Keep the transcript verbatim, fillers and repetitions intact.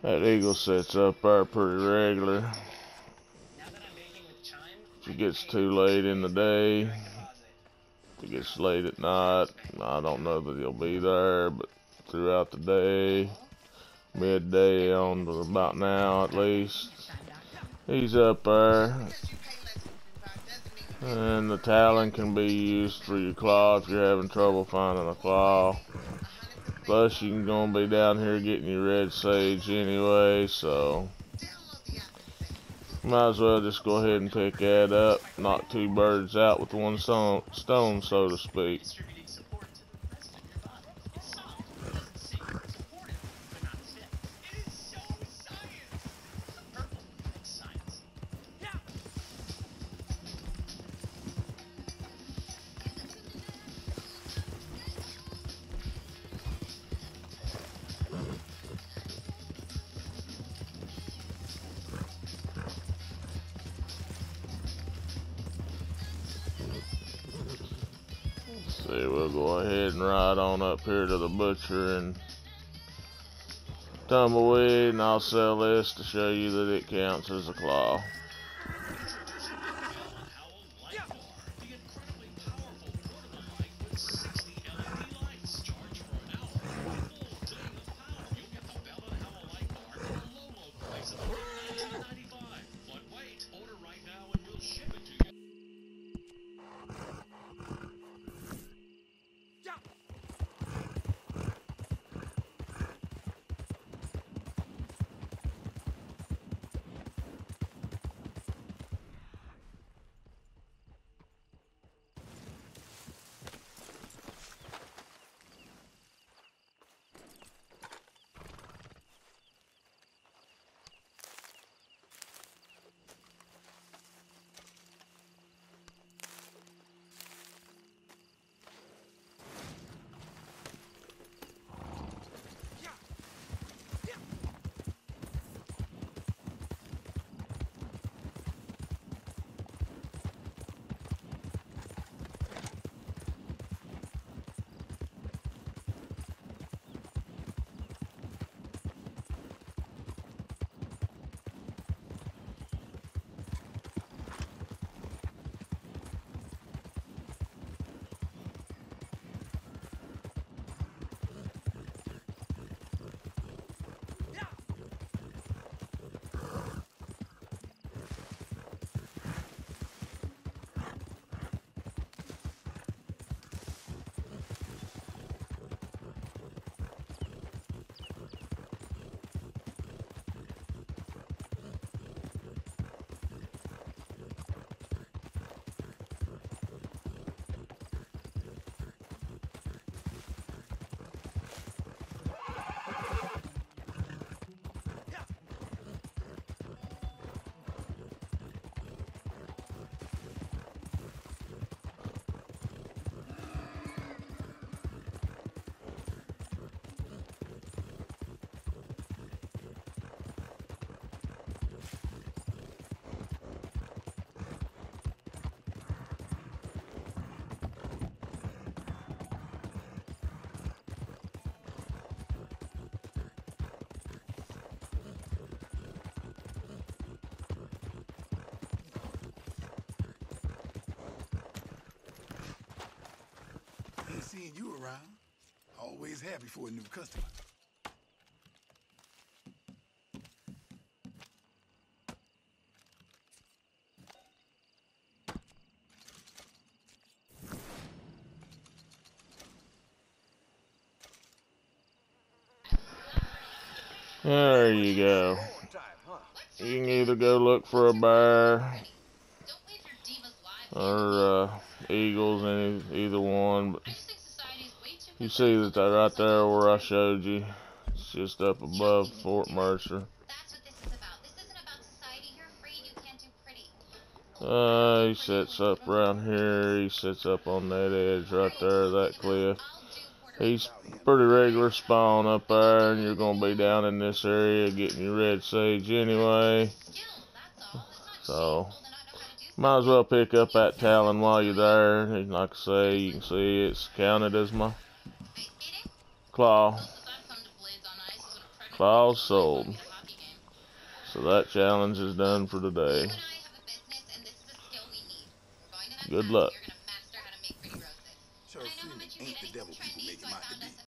That eagle sets up there pretty regular. If it gets too late in the day, if it gets late at night, I don't know that he'll be there, but throughout the day, midday on to about now at least, he's up there. And the talon can be used for your claw if you're having trouble finding a claw. Plus, you're going to be down here getting your red sage anyway, so might as well just go ahead and pick that up. Knock two birds out with one stone, stone so to speak. See, we'll go ahead and ride on up here to the butcher and tumbleweed, and I'll sell this to show you that it counts as a claw. Seeing you around, always happy for a new customer. There you go. You can either go look for a bear or uh, eagles, any either one. But you see that that right there where I showed you, it's just up above Fort Mercer. Uh, he sits up around here. He sits up on that edge right there, that cliff. He's pretty regular spawn up there, and you're gonna be down in this area getting your red sage anyway. So might as well pick up that talon while you're there. And like I say, you can see it's counted as my claw. Claws sold. So that challenge is done for today. Good luck. Charles Freeman ain't the devil people make him out to be.